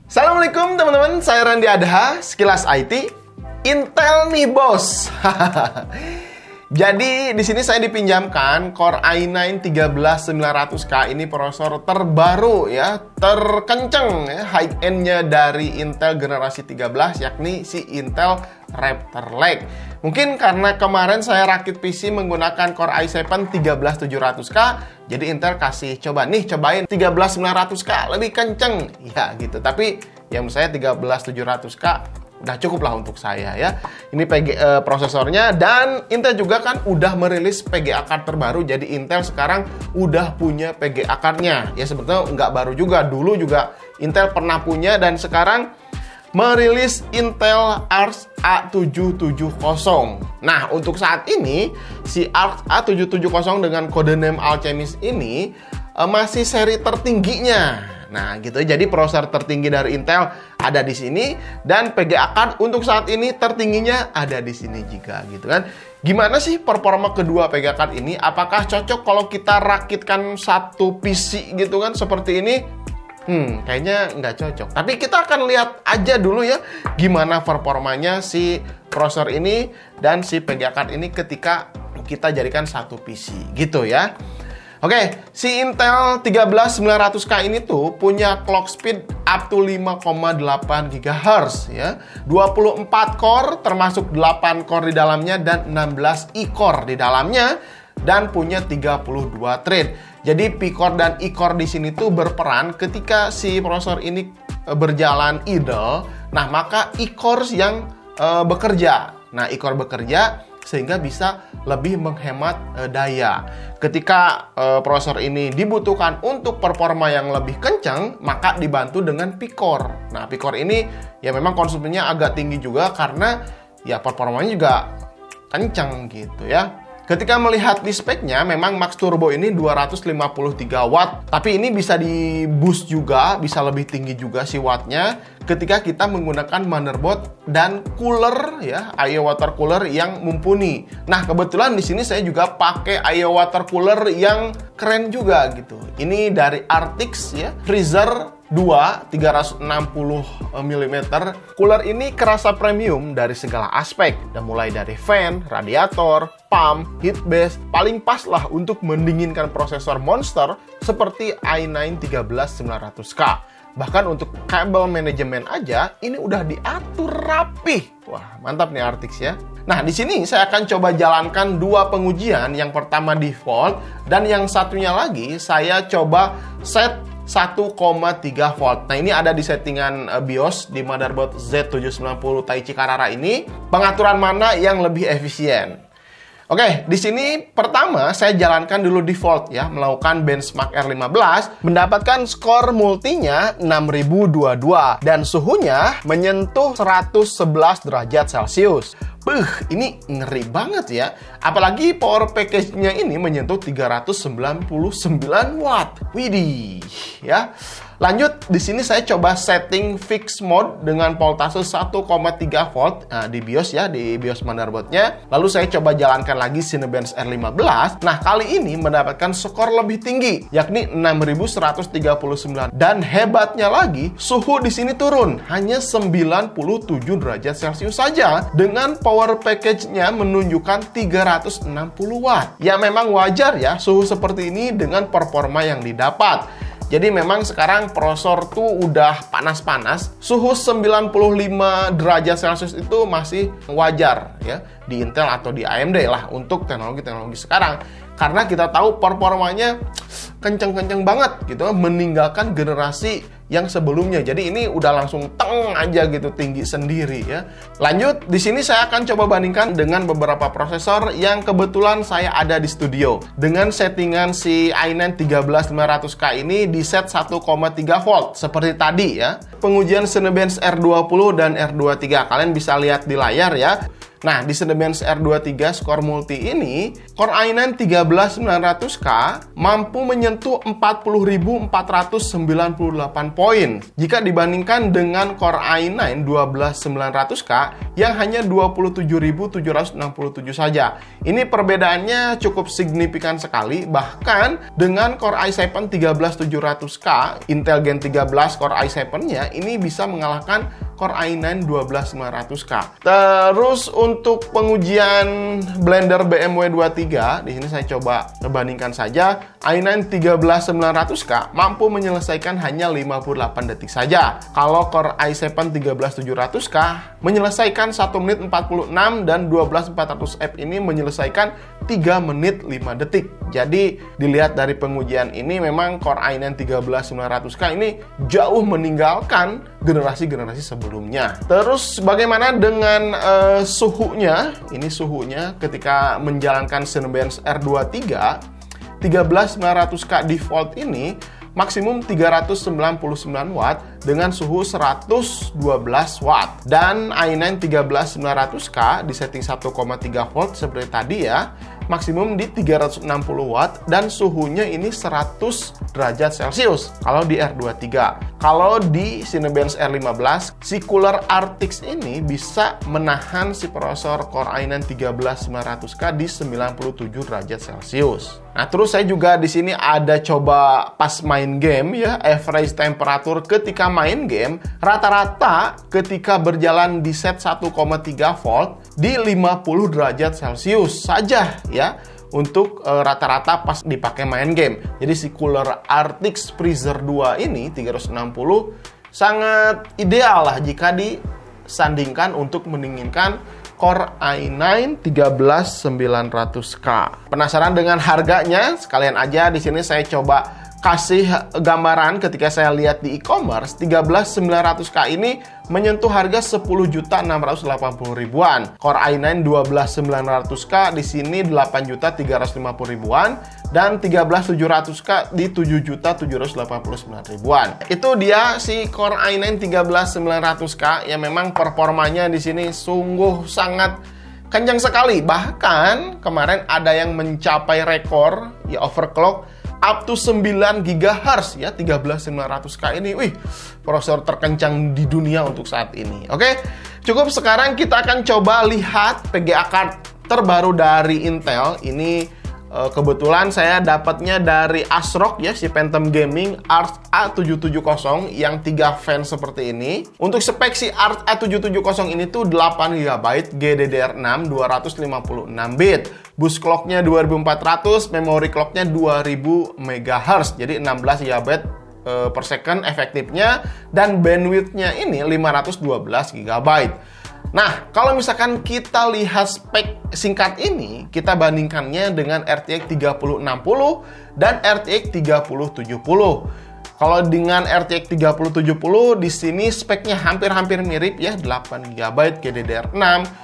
Assalamualaikum teman-teman, saya Randy Adha, Sekilas IT. Intel nih bos. Jadi di sini saya dipinjamkan Core i9 13900K, ini prosesor terbaru ya, terkenceng ya, high end-nya dari Intel generasi 13, yakni si Intel Raptor Lake. Mungkin karena kemarin saya rakit PC menggunakan Core i7 13700K, jadi Intel kasih cobain 13900K lebih kenceng ya gitu. Tapi ya menurut saya 13700K udah cukup lah untuk saya ya. Ini prosesornya, dan Intel juga kan udah merilis PGA card terbaru. Jadi Intel sekarang udah punya PGA card-nya. Ya sebetulnya nggak baru juga, dulu juga Intel pernah punya, dan sekarang merilis Intel Arc A770. Nah, untuk saat ini si Arc A770 dengan kode name Alchemist ini masih seri tertingginya. Nah, gitu. Jadi prosesor tertinggi dari Intel ada di sini, dan PGA card untuk saat ini tertingginya ada di sini juga, gitu kan. Gimana sih performa kedua PGA card ini? Apakah cocok kalau kita rakitkan satu PC gitu kan seperti ini? Kayaknya nggak cocok. Tapi kita akan lihat aja dulu ya gimana performanya si prosesor ini dan si PGA card ini ketika kita jadikan satu PC gitu ya. Oke, si Intel 13900K ini tuh punya clock speed up to 5,8 GHz ya. 24 core termasuk 8 core di dalamnya dan 16 e-core di dalamnya, dan punya 32 thread. Jadi P-core dan E-core di sini tuh berperan ketika si prosesor ini berjalan idle. Nah, maka E-cores yang bekerja. Nah, E-core bekerja sehingga bisa lebih menghemat daya. Ketika prosesor ini dibutuhkan untuk performa yang lebih kencang, maka dibantu dengan P-core. Nah, P-core ini ya memang konsumsinya agak tinggi juga karena ya performanya juga kencang gitu ya. Ketika melihat di speknya, memang Max Turbo ini 253 watt, tapi ini bisa di boost juga, bisa lebih tinggi juga si wattnya ketika kita menggunakan motherboard dan cooler ya, IO water cooler yang mumpuni. Nah, kebetulan di sini saya juga pakai IO water cooler yang keren juga gitu. Ini dari Artix ya, Freezer 2 360 mm. Cooler ini kerasa premium dari segala aspek, dan mulai dari fan, radiator, pump, heat base, paling pas lah untuk mendinginkan prosesor monster seperti i9 13900K. Bahkan untuk kabel manajemen aja ini udah diatur rapih. Wah, mantap nih Artix ya. Nah, di sini saya akan coba jalankan dua pengujian. Yang pertama default, dan yang satunya lagi saya coba set 1,3 volt. Nah, ini ada di settingan BIOS di motherboard Z790 Taichi Carrara ini. Pengaturan mana yang lebih efisien? Oke, di sini pertama saya jalankan dulu default ya, melakukan benchmark R15, mendapatkan skor multinya 6022 dan suhunya menyentuh 111 derajat Celcius. Ini ngeri banget ya. Apalagi power package-nya ini menyentuh 399 watt. Widih, ya. Lanjut, di sini saya coba setting fix mode dengan voltase 1,3 volt di BIOS ya, di BIOS motherboard-nya. Lalu saya coba jalankan lagi Cinebench R15. Nah, kali ini mendapatkan skor lebih tinggi, yakni 6139. Dan hebatnya lagi, suhu di sini turun hanya 97 derajat Celcius saja, dengan power package-nya menunjukkan 360 watt. Ya memang wajar ya suhu seperti ini dengan performa yang didapat. Jadi memang sekarang prosesor tuh udah panas-panas, suhu 95 derajat Celcius itu masih wajar ya di Intel atau di AMD lah untuk teknologi-teknologi sekarang. Karena kita tahu performanya kenceng-kenceng banget gitu, meninggalkan generasi yang sebelumnya. Jadi ini udah langsung teng aja gitu, tinggi sendiri ya. Lanjut, di sini saya akan coba bandingkan dengan beberapa prosesor yang kebetulan saya ada di studio. Dengan settingan si i9 13500K ini di set 1,3 volt seperti tadi ya. Pengujian Cinebench R20 dan R23 kalian bisa lihat di layar ya. Nah, di Cinebench R23 Score Multi ini, Core i9 13900K mampu menyentuh 40.498 poin jika dibandingkan dengan Core i9 12900K yang hanya 27.767 saja. Ini perbedaannya cukup signifikan sekali, bahkan dengan Core i7 13700K, Intel Gen 13 Core i7-nya ini bisa mengalahkan Core i9 12900K. Terus untuk pengujian Blender BMW 23, di sini saya coba bandingkan saja. i9 13900K mampu menyelesaikan hanya 58 detik saja. Kalau Core i7 13700K menyelesaikan 1 menit 46 dan 12400F ini menyelesaikan 3 menit 5 detik. Jadi dilihat dari pengujian ini memang Core i9 13900K ini jauh meninggalkan generasi-generasi sebelumnya. Terus bagaimana dengan suhunya? Ini suhunya ketika menjalankan Cinebench R23 13900K default ini maksimum 399 watt dengan suhu 112 watt. Dan i9 13900K di setting 1,3 volt seperti tadi ya, maksimum di 360 watt dan suhunya ini 100 derajat Celcius kalau di R23. Kalau di Cinebench R15, si cooler RTX ini bisa menahan si prosesor Core i9 13900K di 97 derajat Celcius. Nah, terus saya juga di sini ada coba pas main game ya, average temperatur ketika main game rata-rata ketika berjalan di set 1,3 volt di 50 derajat Celcius saja ya. Untuk rata-rata pas dipakai main game. Jadi si cooler RTX Freezer 2 ini 360 sangat ideal lah jika disandingkan untuk mendinginkan Core i9 13900K. Penasaran dengan harganya? Sekalian aja di sini saya coba kasih gambaran ketika saya lihat di e-commerce. 13900K ini menyentuh harga 10.680.000-an. Core i9 12900K di sini 8.350.000-an dan 13700K di 7.789.000-an. Itu dia si Core i9 13900K yang memang performanya di sini sungguh sangat kencang sekali. Bahkan kemarin ada yang mencapai rekor ya overclock up to 9 GHz ya, 13900K ini. Wih, prosesor terkencang di dunia untuk saat ini. Oke, cukup sekarang kita akan coba lihat PGA card terbaru dari Intel. Ini kebetulan saya dapatnya dari ASRock ya, si Phantom Gaming ARC A770 yang 3 fan seperti ini. Untuk spek si ARC A770 ini tuh 8 GB, GDDR6 256 bit. Bus clocknya 2400, memory clocknya 2000 MHz, jadi 16 GB per second efektifnya, dan bandwidthnya ini 512 GB. Nah, kalau misalkan kita lihat spek singkat ini, kita bandingkannya dengan RTX 3060 dan RTX 3070. Kalau dengan RTX 3070 di sini speknya hampir-hampir mirip ya, 8 GB, GDDR6,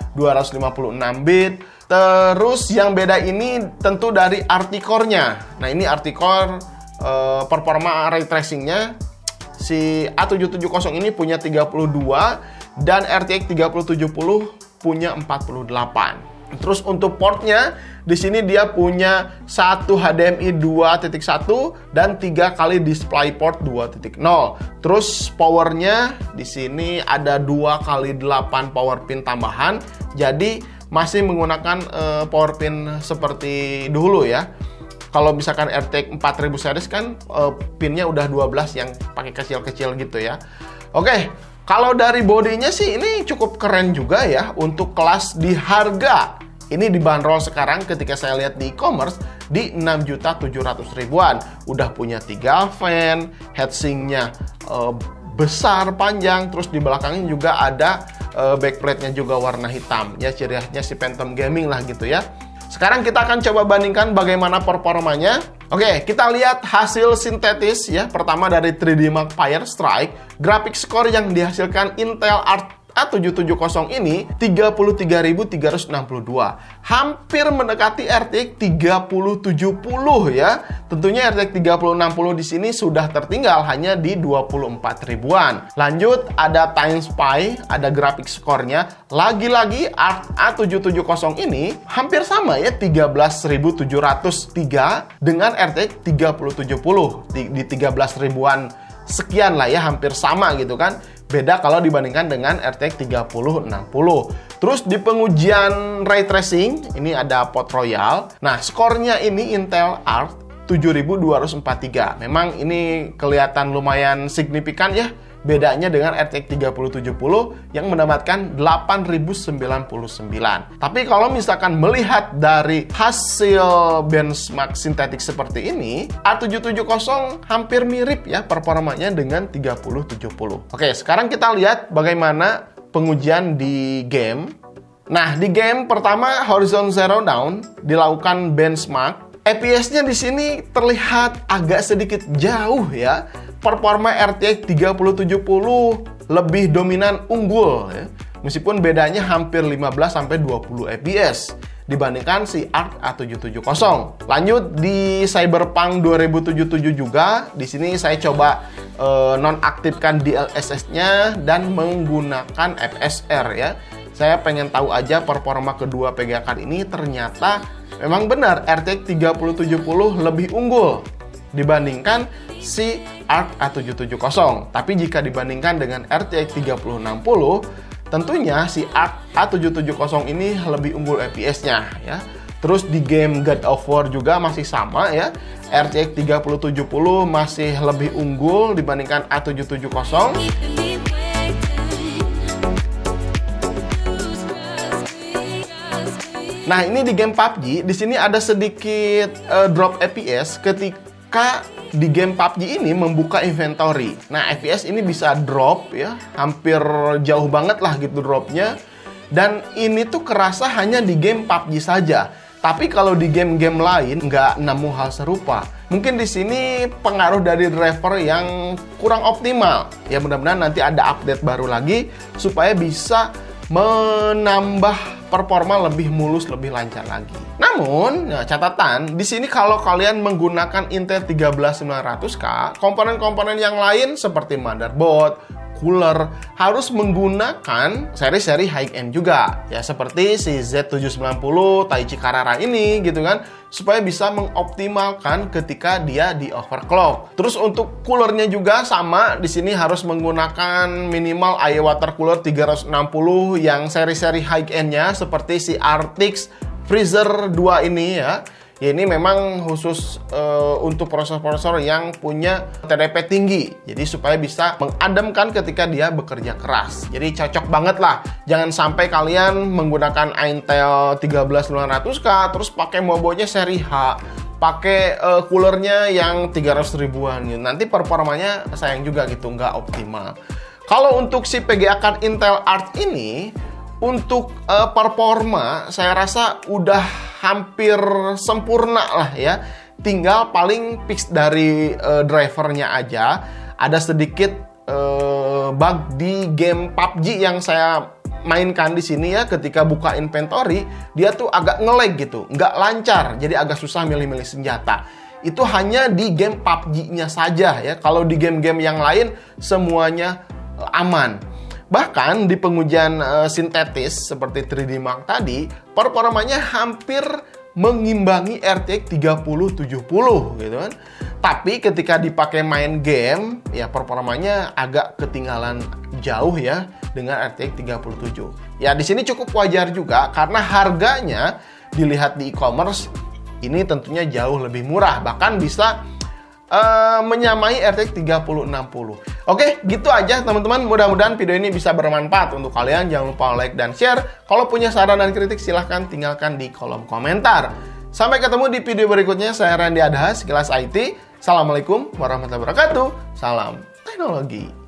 256 bit. Terus yang beda ini tentu dari RT Core-nya. Nah, ini RT Core performa ray tracing-nya si A770 ini punya 32 dan RTX 3070 punya 48. Terus untuk portnya di sini dia punya satu HDMI 2.1 dan 3 kali DisplayPort 2.0. Terus powernya di sini ada 2 kali 8 power pin tambahan. Jadi masih menggunakan power pin seperti dulu ya. Kalau misalkan RTX 4000 series kan pinnya udah 12 yang pakai kecil-kecil gitu ya. Oke, kalau dari bodinya sih ini cukup keren juga ya untuk kelas di harga. Ini dibanderol sekarang ketika saya lihat di e-commerce di 6.700.000-an. Udah punya 3 fan, heatsinknya besar, panjang, terus di belakangnya juga ada backplate-nya juga warna hitam. Ya ciri khasnya si Phantom Gaming lah gitu ya. Sekarang kita akan coba bandingkan bagaimana performanya. Oke, kita lihat hasil sintetis ya. Pertama dari 3D Mark Fire Strike, graphics score yang dihasilkan Intel A770 ini 33.362, hampir mendekati RTX 3070 ya. Tentunya RTX 3060 di sini sudah tertinggal hanya di 24 ribuan. Lanjut ada TimeSpy, ada grafik skornya. Lagi-lagi A770 ini hampir sama ya, 13.703 dengan RTX 3070 di 13 ribuan sekian lah ya, hampir sama gitu kan. Beda kalau dibandingkan dengan RTX 3060. Terus di pengujian ray tracing ini ada Port Royal. Nah, skornya ini Intel Arc 7243. Memang ini kelihatan lumayan signifikan ya, bedanya dengan RTX 3070 yang mendapatkan 8099. Tapi kalau misalkan melihat dari hasil benchmark sintetik seperti ini, A770 hampir mirip ya performanya dengan 3070. Oke, sekarang kita lihat bagaimana pengujian di game. Nah, di game pertama Horizon Zero Dawn dilakukan benchmark. FPS-nya di sini terlihat agak sedikit jauh ya. Performa RTX 3070 lebih dominan unggul ya. Meskipun bedanya hampir 15-20 FPS dibandingkan si Arc A770. Lanjut di Cyberpunk 2077 juga. Di sini saya coba nonaktifkan DLSS-nya dan menggunakan FSR ya. Saya pengen tahu aja performa kedua PGA card ini, ternyata memang benar RTX 3070 lebih unggul dibandingkan si Arc A770. Tapi jika dibandingkan dengan RTX 3060, tentunya si Arc A770 ini lebih unggul FPS-nya ya. Terus di game God of War juga masih sama ya. RTX 3070 masih lebih unggul dibandingkan A770. Nah, ini di game PUBG, di sini ada sedikit drop FPS ketika di game PUBG ini membuka inventory. Nah, FPS ini bisa drop ya, hampir jauh banget lah gitu dropnya. Dan ini tuh kerasa hanya di game PUBG saja. Tapi kalau di game-game lain nggak nemu hal serupa. Mungkin di sini pengaruh dari driver yang kurang optimal. Ya, mudah-mudahan nanti ada update baru lagi supaya bisa menambah performa lebih mulus, lebih lancar lagi. Namun, ya, catatan, di sini kalau kalian menggunakan Intel 13900K, komponen-komponen yang lain seperti motherboard, cooler, harus menggunakan seri-seri high-end juga. Ya, seperti si Z790 Taichi Carrara ini gitu kan, supaya bisa mengoptimalkan ketika dia di overclock. Terus untuk coolernya juga sama, di sini harus menggunakan minimal IE water cooler 360 yang seri-seri high-end-nya seperti si Artix Freezer 2 ini ya. Ya, ini memang khusus untuk prosesor-prosesor yang punya TDP tinggi. Jadi supaya bisa mengademkan ketika dia bekerja keras. Jadi cocok banget lah. Jangan sampai kalian menggunakan Intel 13900K terus pakai motherboardnya seri H, pakai coolernya yang 300 ribuan gitu. Nanti performanya sayang juga gitu, nggak optimal. Kalau untuk si PGA card Intel Arc ini, untuk performa saya rasa udah hampir sempurna lah ya. Tinggal paling fix dari drivernya aja. Ada sedikit bug di game PUBG yang saya mainkan di sini ya. Ketika buka inventory, dia tuh agak nge-lag gitu, nggak lancar. Jadi agak susah milih-milih senjata. Itu hanya di game PUBG-nya saja ya. Kalau di game-game yang lain semuanya aman. Bahkan di pengujian sintetis seperti 3D Mark tadi, performanya hampir mengimbangi RTX 3070 gitu kan. Tapi ketika dipakai main game, ya performanya agak ketinggalan jauh ya dengan RTX 37. Ya di sini cukup wajar juga karena harganya dilihat di e-commerce ini tentunya jauh lebih murah, bahkan bisa menyamai RTX 3060. Oke, gitu aja teman-teman. Mudah-mudahan video ini bisa bermanfaat untuk kalian. Jangan lupa like dan share. Kalau punya saran dan kritik silahkan tinggalkan di kolom komentar. Sampai ketemu di video berikutnya. Saya Randy Adha, Sekilas IT. Assalamualaikum warahmatullahi wabarakatuh. Salam teknologi.